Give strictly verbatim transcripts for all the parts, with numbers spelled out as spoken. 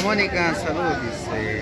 Mónica, salud, dice.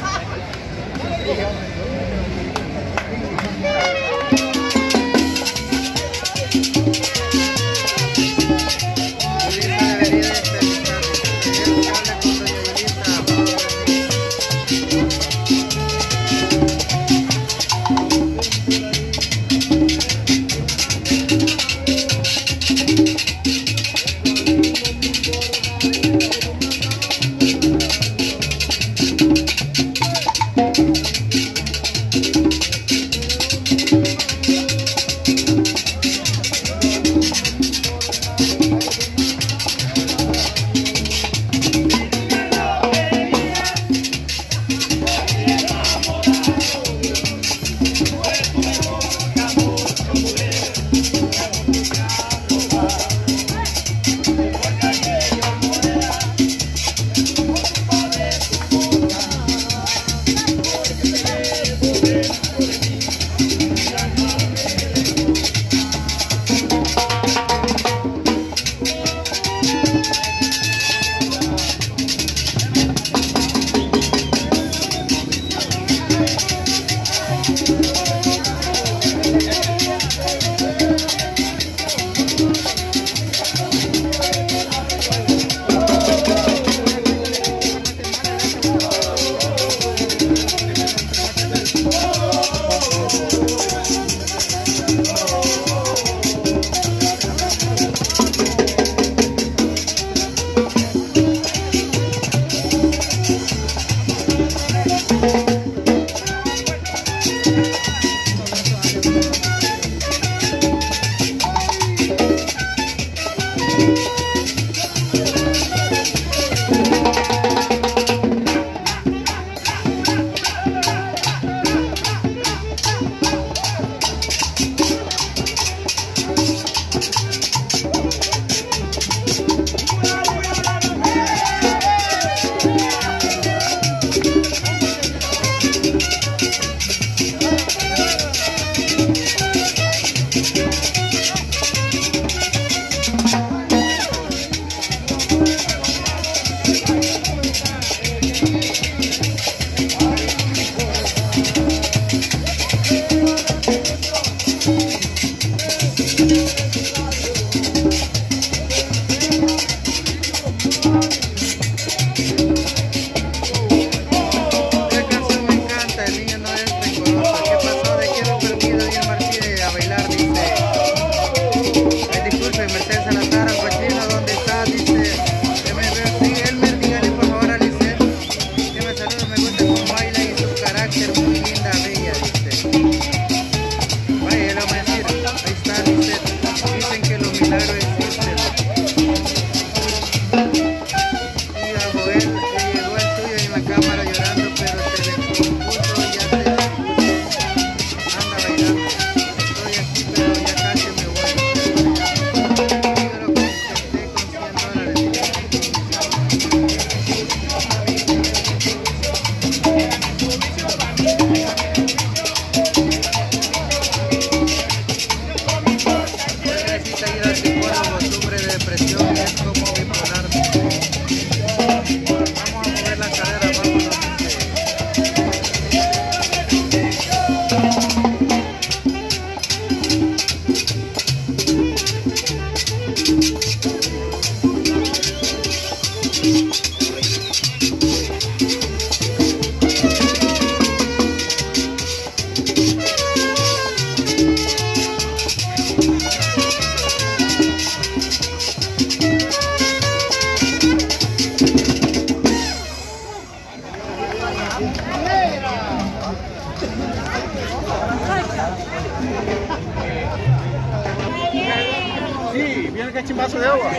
Sí, viene el chimbazo de agua.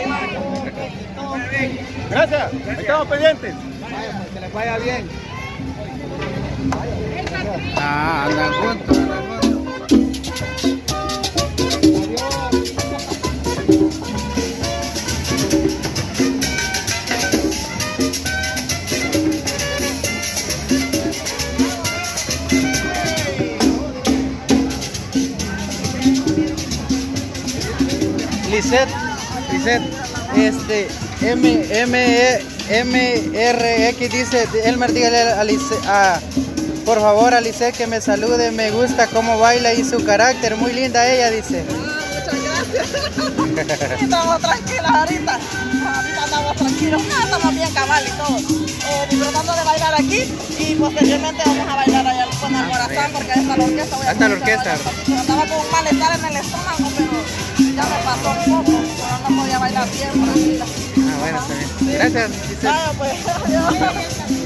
Gracias, estamos pendientes. Que les vaya bien. Ah, andan juntos, andan juntos. Lisette, Lisette, este, M, M, E. M R X dice, Elmer, dígale a, Lice, a por favor a Lice que me salude, me gusta cómo baila y su carácter, muy linda ella, dice. Ah, muchas gracias. Estamos tranquilos ahorita, ahorita estamos tranquilos, ah, estamos bien cabal y todo, eh, disfrutando de bailar aquí y posteriormente vamos a bailar allá con el corazón porque ahí está la orquesta. Voy a ¿Hasta la orquesta? Estaba con un malestar en el estómago, pero ya me pasó un poco, pero no podía bailar bien, tranquila. Ah, bueno, está bien. Gracias, Lice. Vaya, pues, adiós.